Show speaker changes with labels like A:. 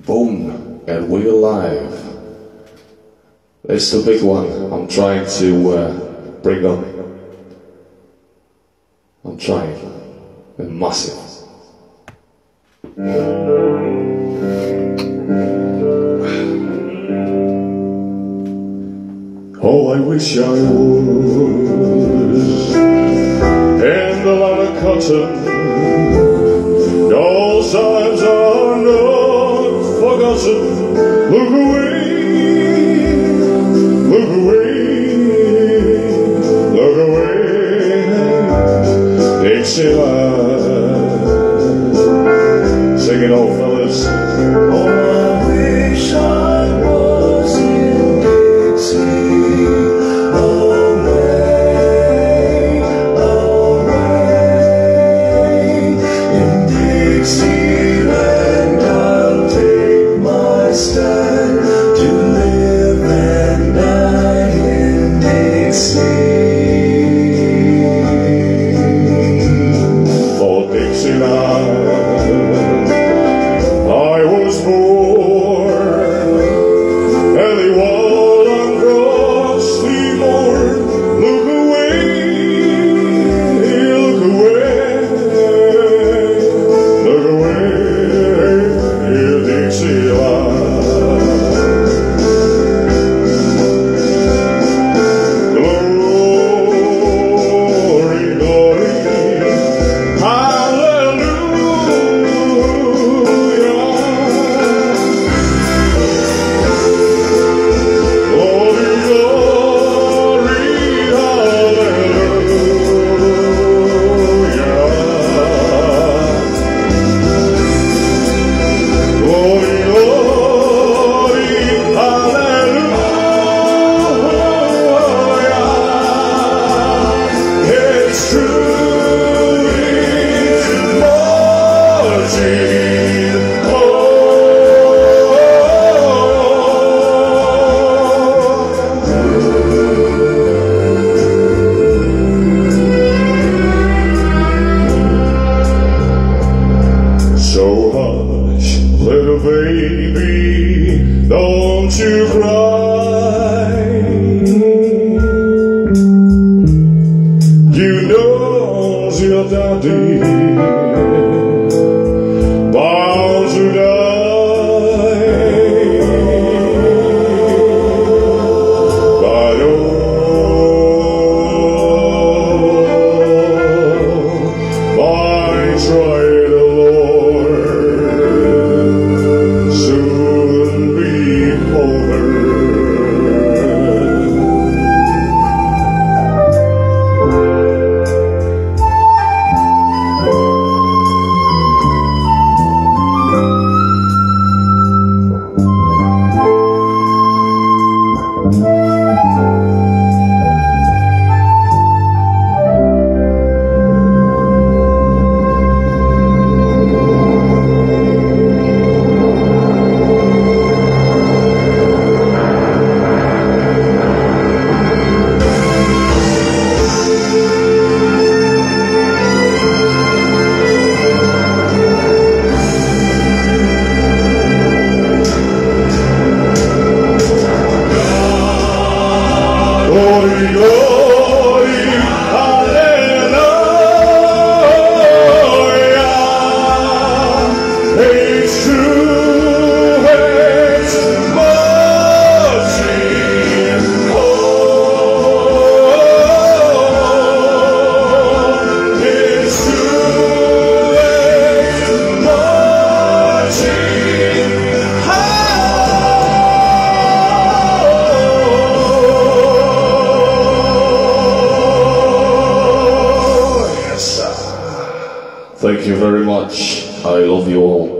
A: Boom, and we're live. It's the big one I'm trying to bring up. I'm trying. And massive. Oh, I wish I was in the land of cotton. Those times are not forgotten. Look away, look away, look away, Dixieland. Sing it all, fellas. Oh, I wish I was in Dixie. Dixieland, I'll take my stand to live and die in Dixie. For Dixieland, I was born, and the wall across the moor. Look away, look away. So hush, little baby, don't you cry. You know your daddy bound to die. But oh, my tried Lord, soon be over. Glory, glory, hallelujah. It's true, it's mercy. Oh, it's true, it's mercy. Thank you very much. I love you all.